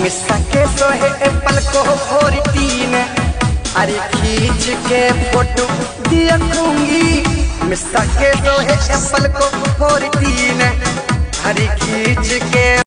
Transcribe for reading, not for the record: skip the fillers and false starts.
मिसा के सोहे एप्पल को 14 अरे खींच के फोटो दिया दूंगी। मिसा के सोहे एप्पल को 14 अरे खींच के